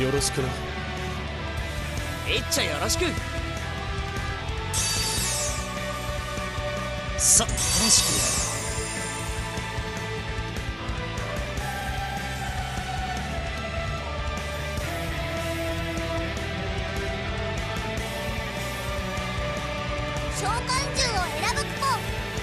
よろしくな。 いっちゃよろしく。さ、楽しくやろう。 召喚獣を選ぶクポ。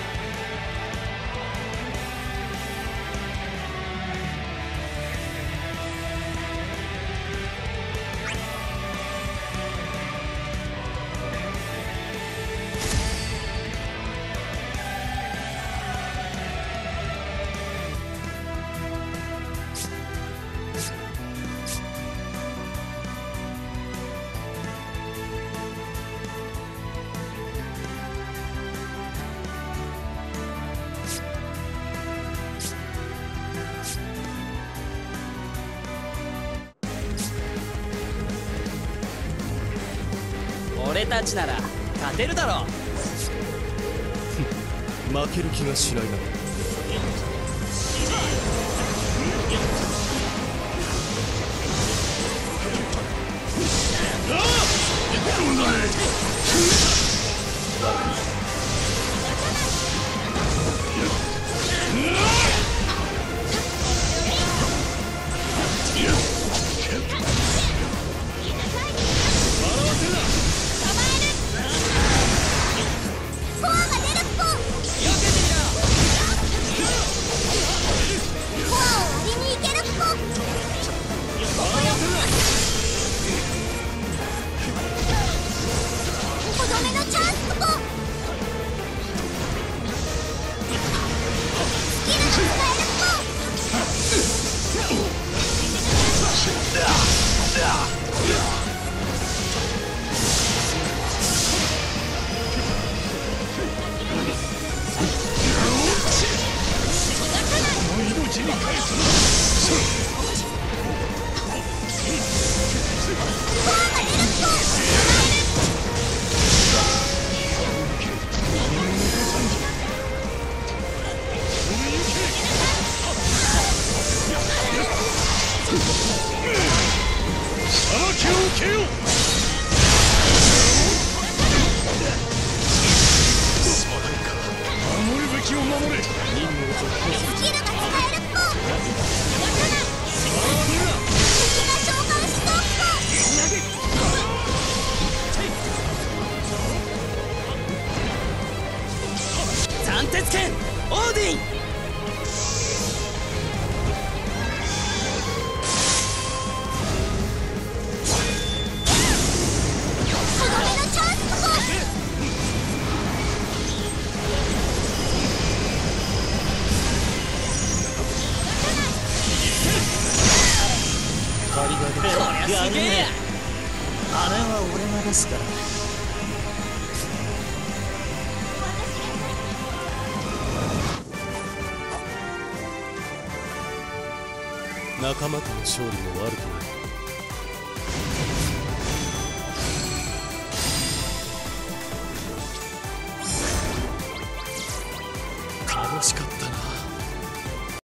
俺たちなら勝てるだろう。 負ける気がしないな。 斬鉄剣オーディン。 ありがとう。 こりゃすげえや。 あれは俺が出すから。仲間との勝利も悪くない。楽しかったな。